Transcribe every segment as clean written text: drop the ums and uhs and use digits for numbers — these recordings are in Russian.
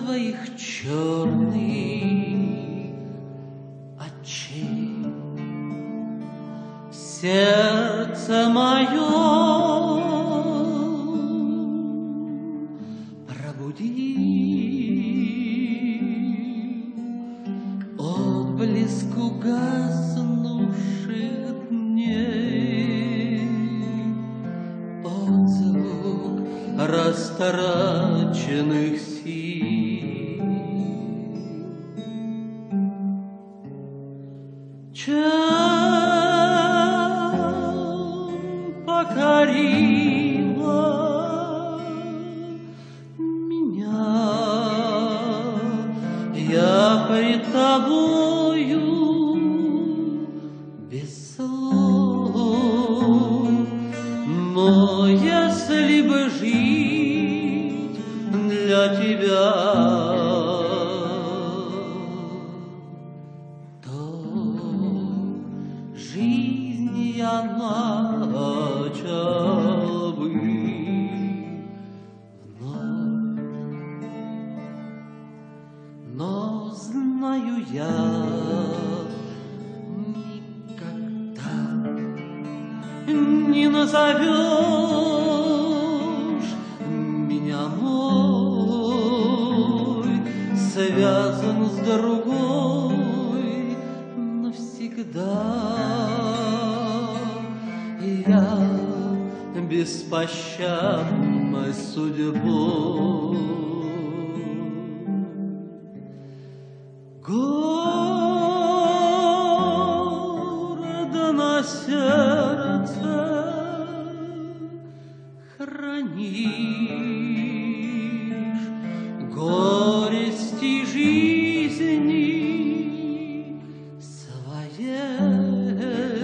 твоих черных очей. Сердце мое пробуди отблеск угаснувших дней, отзвук растраченных сил. Чем покорила меня я пред тобою без слов, но если бы жить для тебя, то жизнь я начал бы вновь. Но знаю я, никогда не назовешь меня мой, связан с другой навсегда. Я беспощадной судьбой гордо на сердце хранишь горести жизни своей,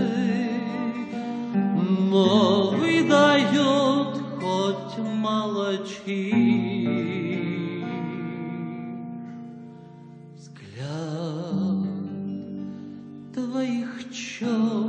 но выдает хоть молчишь. Взгляд твоих черных